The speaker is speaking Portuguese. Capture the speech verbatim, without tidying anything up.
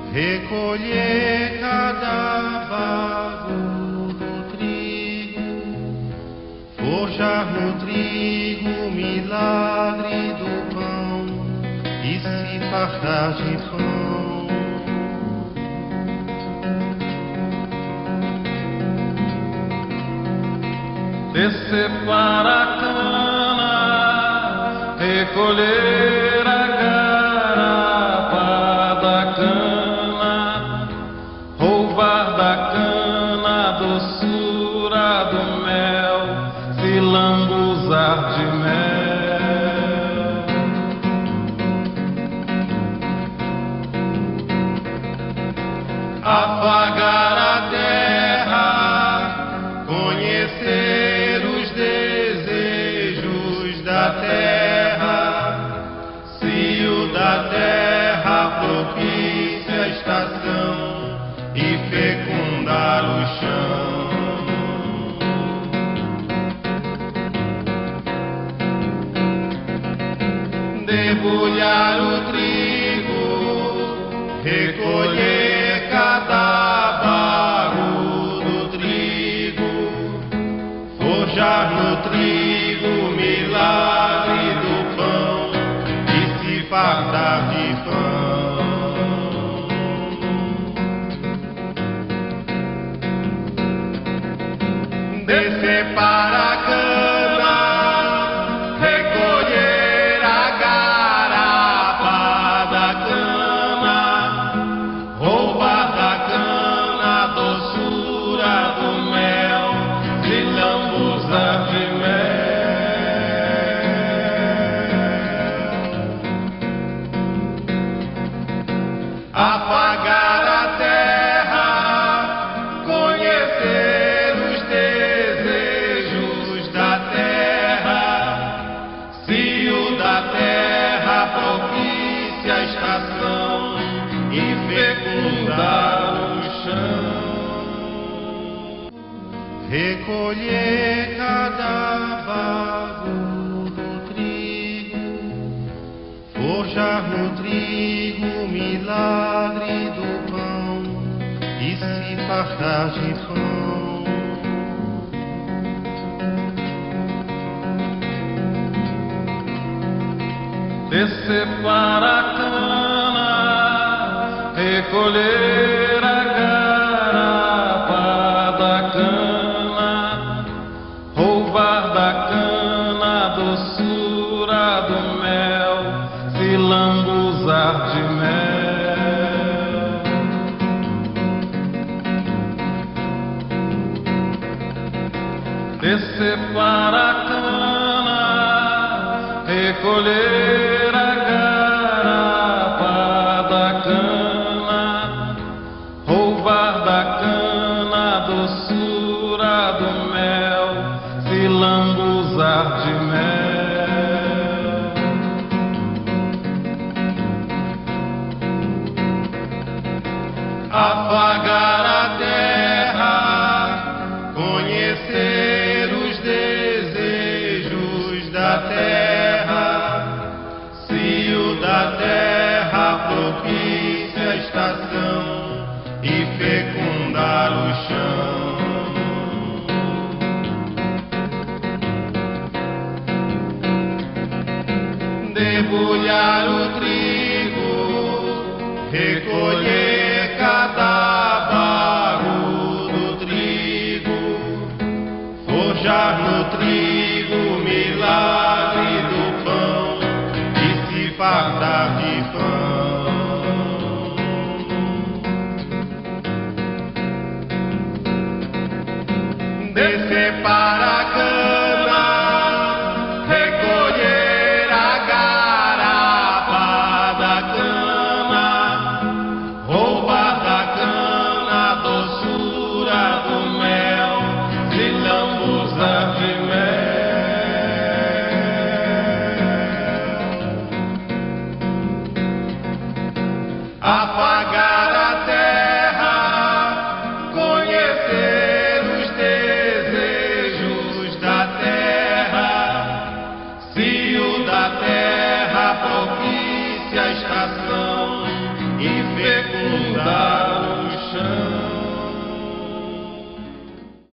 recolher cada vago do trigo, forjar no trigo o milagre do pão e se fartar de pão. Descer para a cana, recolher a garapa da cana, roubar da cana a doçura do mel, se lambuzar de mel. Afagar a terra, conhecer os desejos da terra, cio da terra propicia a estação e fecundar o chão. Debulhar o trigo, recolher cada bago do trigo, forjar no trigo o milagre do pão e se fartar de pão. Descer para a cana, recolher a garapa da cana, roubar da cana a doçura do mel, se lambuzar de mel. Apagar a terra, conhecer os desejos da terra, cio da terra propicia a estação e fecundar o chão. Recolher cada vago do trigo, forjar no trigo o milagre do pão e se fartar de pão. Descer para a cana, recolher a garapa da cana, roubar da cana a doçura do mel, se lambuzar de mel. Descer para a cana, recolher a garapa da cana, roubar da cana a doçura do mel, se lambuzar de mel. Afagar a terra, conhecer os desejos da terra, cio da terra propicia a estação e fecundar o chão. Debulhar o trigo, recolher cada bago do trigo, forjar no trigo o milagre do pão e se fartar de pão. Descer para a cana, recolher a garapa da cana, roubar da cana a doçura do mel, se lambuzar de mel. Apagar